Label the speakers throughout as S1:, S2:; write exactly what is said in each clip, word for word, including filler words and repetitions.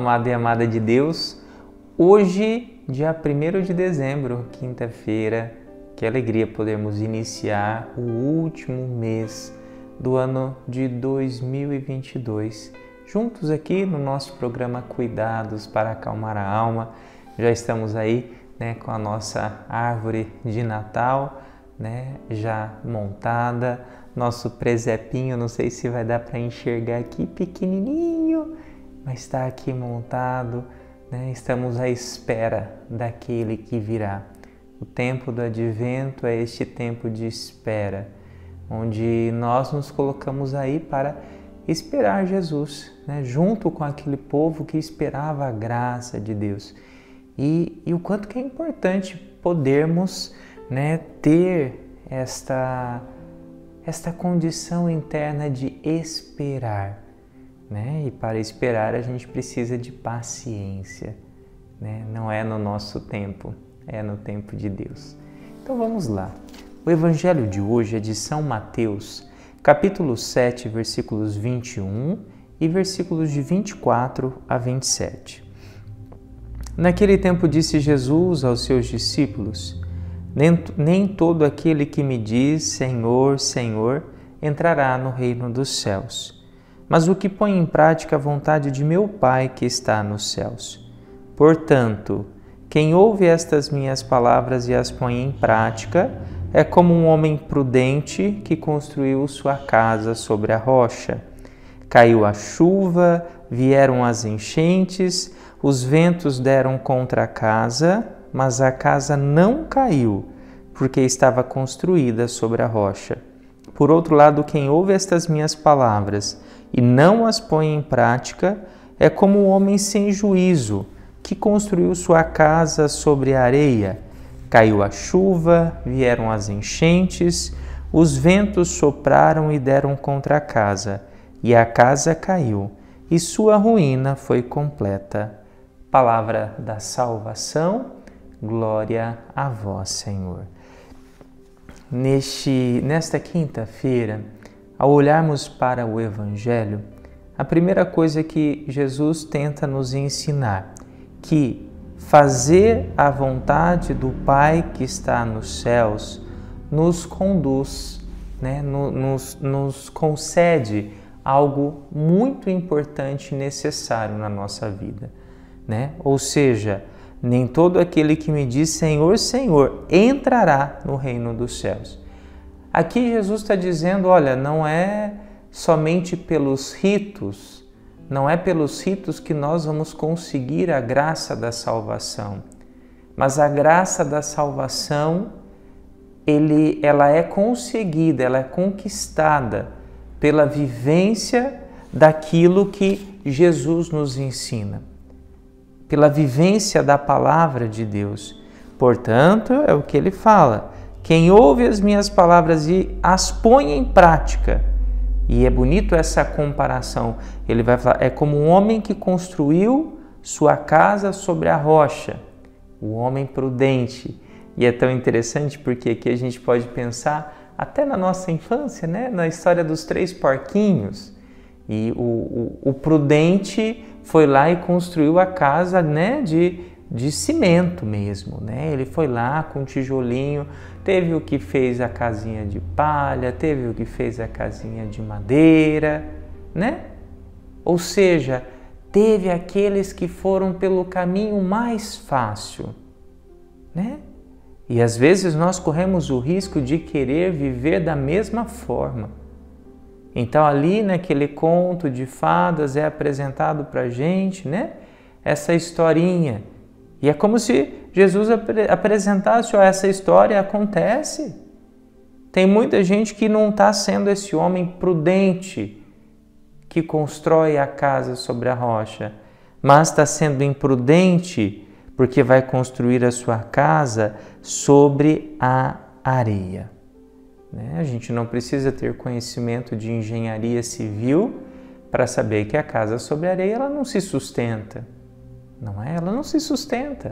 S1: amado e amada de Deus. Hoje, dia primeiro de dezembro, quinta-feira, que alegria podermos iniciar o último mês do ano de dois mil e vinte e dois. Juntos aqui no nosso programa Cuidados para Acalmar a Alma. Já estamos aí, né, com a nossa árvore de Natal, né, já montada. Nosso presépinho, não sei se vai dar para enxergar aqui, pequenininho, mas está aqui montado, né? Estamos à espera daquele que virá. O tempo do advento é este tempo de espera, onde nós nos colocamos aí para esperar Jesus, né? Junto com aquele povo que esperava a graça de Deus. E, e o quanto que é importante podermos, né, ter esta, esta condição interna de esperar. Né? E para esperar a gente precisa de paciência, né? Não é no nosso tempo, é no tempo de Deus. Então vamos lá. O evangelho de hoje é de São Mateus, capítulo sete, versículos vinte e um e versículos de vinte e quatro a vinte e sete. Naquele tempo disse Jesus aos seus discípulos: nem, nem todo aquele que me diz Senhor, Senhor, entrará no reino dos céus, mas o que põe em prática a vontade de meu Pai que está nos céus. Portanto, quem ouve estas minhas palavras e as põe em prática é como um homem prudente que construiu sua casa sobre a rocha. Caiu a chuva, vieram as enchentes, os ventos deram contra a casa, mas a casa não caiu, porque estava construída sobre a rocha. Por outro lado, quem ouve estas minhas palavras e não as põe em prática é como um homem sem juízo que construiu sua casa sobre a areia. Caiu a chuva, vieram as enchentes, os ventos sopraram e deram contra a casa, e a casa caiu, e sua ruína foi completa. Palavra da salvação, glória a vós, Senhor. Neste, nesta quinta-feira, ao olharmos para o Evangelho, a primeira coisa que Jesus tenta nos ensinar, que fazer a vontade do Pai que está nos céus nos conduz, né? nos, nos concede algo muito importante e necessário na nossa vida, né? Ou seja, nem todo aquele que me diz Senhor, Senhor, entrará no reino dos céus. Aqui Jesus está dizendo, olha, não é somente pelos ritos, não é pelos ritos que nós vamos conseguir a graça da salvação, mas a graça da salvação, ele, ela é conseguida, ela é conquistada pela vivência daquilo que Jesus nos ensina, pela vivência da palavra de Deus. Portanto, é o que ele fala, quem ouve as minhas palavras e as põe em prática. E é bonito essa comparação. Ele vai falar, é como um homem que construiu sua casa sobre a rocha. O homem prudente. E é tão interessante porque aqui a gente pode pensar até na nossa infância, né? Na história dos três porquinhos. E o, o, o prudente foi lá e construiu a casa, né, de, de cimento mesmo, né? Ele foi lá com um tijolinho, teve o que fez a casinha de palha, teve o que fez a casinha de madeira, né? Ou seja, teve aqueles que foram pelo caminho mais fácil, né? E às vezes nós corremos o risco de querer viver da mesma forma. Então ali naquele conto de fadas é apresentado para a gente, né, essa historinha. E é como se Jesus ap- apresentasse, ó, essa história acontece. Tem muita gente que não está sendo esse homem prudente que constrói a casa sobre a rocha, mas está sendo imprudente porque vai construir a sua casa sobre a areia. Né? A gente não precisa ter conhecimento de engenharia civil para saber que a casa sobre a areia ela não se sustenta. Não é? Ela não se sustenta.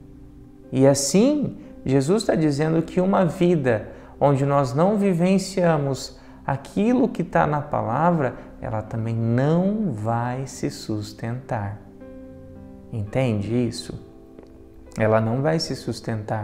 S1: E assim, Jesus está dizendo que uma vida onde nós não vivenciamos aquilo que está na palavra, ela também não vai se sustentar. Entende isso? Ela não vai se sustentar.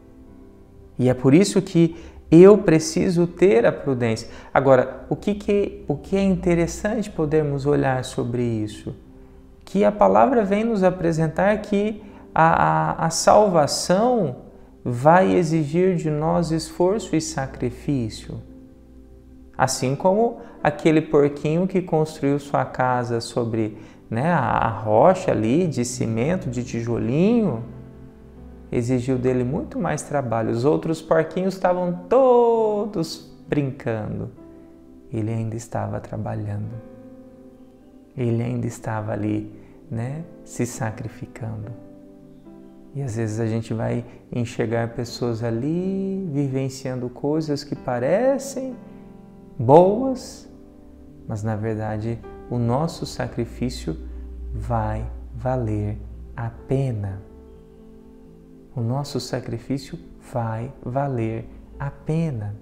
S1: E é por isso que eu preciso ter a prudência. Agora, o que, que, o que é interessante podermos olhar sobre isso? Que a palavra vem nos apresentar que a, a, a salvação vai exigir de nós esforço e sacrifício. Assim como aquele porquinho que construiu sua casa sobre, né, a rocha ali de cimento, de tijolinho, exigiu dele muito mais trabalho. Os outros porquinhos estavam todos brincando. Ele ainda estava trabalhando. Ele ainda estava ali, né, se sacrificando. E às vezes a gente vai enxergar pessoas ali vivenciando coisas que parecem boas, mas na verdade o nosso sacrifício vai valer a pena. O nosso sacrifício vai valer a pena.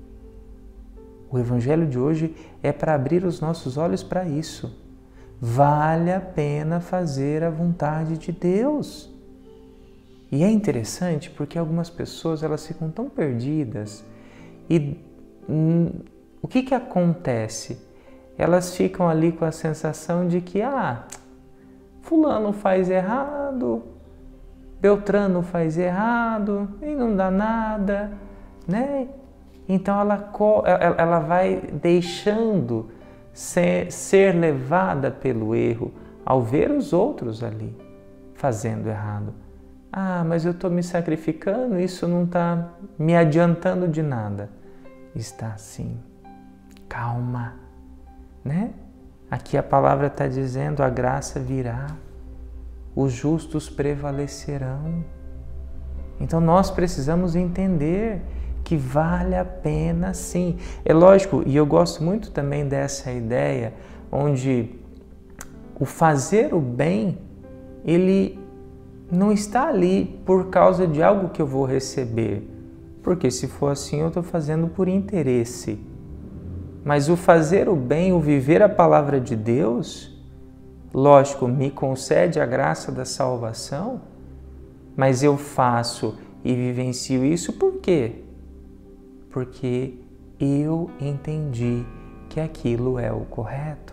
S1: O Evangelho de hoje é para abrir os nossos olhos para isso. Vale a pena fazer a vontade de Deus. E é interessante porque algumas pessoas elas ficam tão perdidas e hum, o que que acontece? Elas ficam ali com a sensação de que ah, fulano faz errado, Beltrano faz errado e não dá nada, né? Então ela, ela vai deixando ser, ser levada pelo erro ao ver os outros ali fazendo errado. Ah, mas eu estou me sacrificando, isso não está me adiantando de nada. Está sim. Calma, né? Aqui a palavra está dizendo, a graça virá. Os justos prevalecerão. Então nós precisamos entender que vale a pena sim. É lógico, e eu gosto muito também dessa ideia, onde o fazer o bem, ele não está ali por causa de algo que eu vou receber. Porque se for assim, eu estou fazendo por interesse. Mas o fazer o bem, o viver a palavra de Deus, lógico, me concede a graça da salvação, mas eu faço e vivencio isso por quê? Porque eu entendi que aquilo é o correto.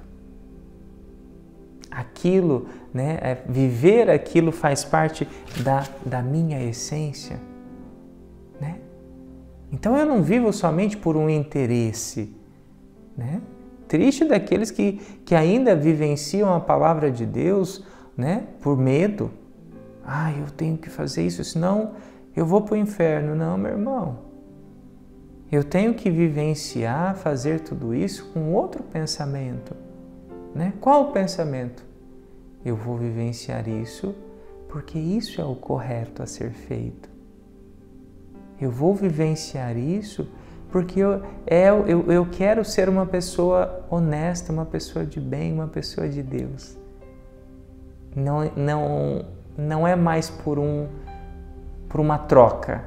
S1: Aquilo, né, é, viver aquilo faz parte da, da minha essência, né? Então eu não vivo somente por um interesse, né? Triste daqueles que, que ainda vivenciam a palavra de Deus, né, por medo. Ah, eu tenho que fazer isso, senão eu vou para o inferno. Não, meu irmão. Eu tenho que vivenciar, fazer tudo isso com outro pensamento, né? Qual o pensamento? Eu vou vivenciar isso porque isso é o correto a ser feito. Eu vou vivenciar isso porque eu, é, eu, eu quero ser uma pessoa honesta, uma pessoa de bem, uma pessoa de Deus. Não, não, não é mais por, um, por uma troca,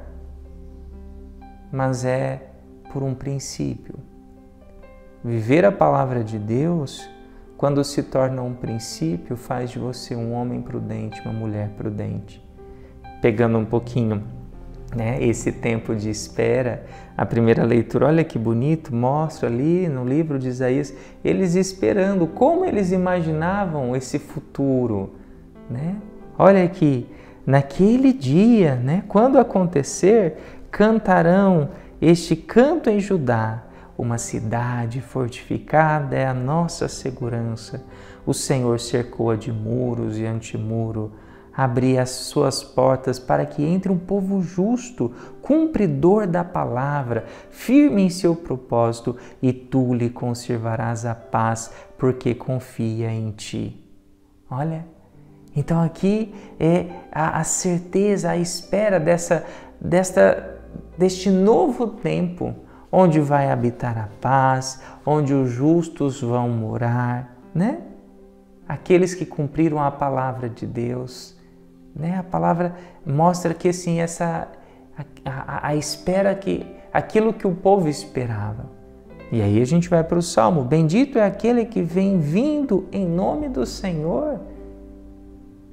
S1: mas é por um princípio. Viver a palavra de Deus, quando se torna um princípio, faz de você um homem prudente, uma mulher prudente. Pegando um pouquinho, né, esse tempo de espera, a primeira leitura, olha que bonito, mostra ali no livro de Isaías, eles esperando, como eles imaginavam esse futuro, né? Olha aqui, naquele dia, né, quando acontecer, cantarão este canto em Judá, uma cidade fortificada é a nossa segurança. O Senhor cercou-a de muros e antemuro, abri as suas portas para que entre um povo justo, cumpridor da palavra, firme em seu propósito, e tu lhe conservarás a paz, porque confia em ti. Olha, então aqui é a, a certeza, a espera dessa, desta, deste novo tempo, onde vai habitar a paz, onde os justos vão morar, né? Aqueles que cumpriram a palavra de Deus, né? A palavra mostra que assim, essa, a, a, a espera, que, aquilo que o povo esperava. E aí a gente vai para o Salmo, bendito é aquele que vem vindo em nome do Senhor.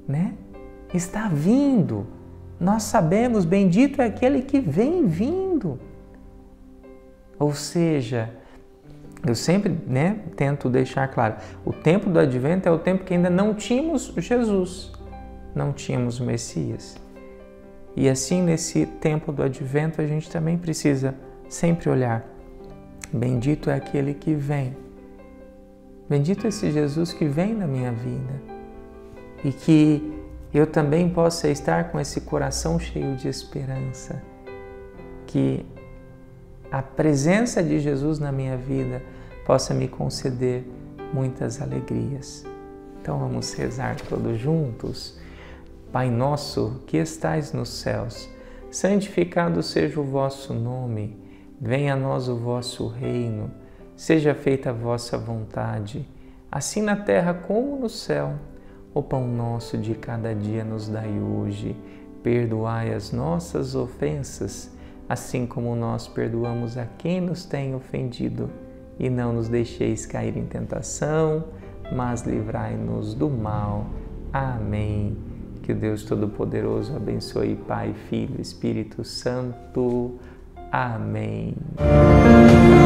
S1: né? Está vindo. Nós sabemos, bendito é aquele que vem vindo. Ou seja, eu sempre, né, tento deixar claro, o tempo do advento é o tempo que ainda não tínhamos Jesus, não tínhamos o Messias. E assim, nesse tempo do advento, a gente também precisa sempre olhar, bendito é aquele que vem. Bendito é esse Jesus que vem na minha vida. E que eu também possa estar com esse coração cheio de esperança. Que a presença de Jesus na minha vida possa me conceder muitas alegrias. Então vamos rezar todos juntos. Pai nosso que estais nos céus, santificado seja o vosso nome. Venha a nós o vosso reino. Seja feita a vossa vontade, assim na terra como no céu. O pão nosso de cada dia nos dai hoje. Perdoai as nossas ofensas, assim como nós perdoamos a quem nos tem ofendido. E não nos deixeis cair em tentação, mas livrai-nos do mal. Amém. Que o Deus Todo-Poderoso abençoe Pai, Filho e Espírito Santo. Amém.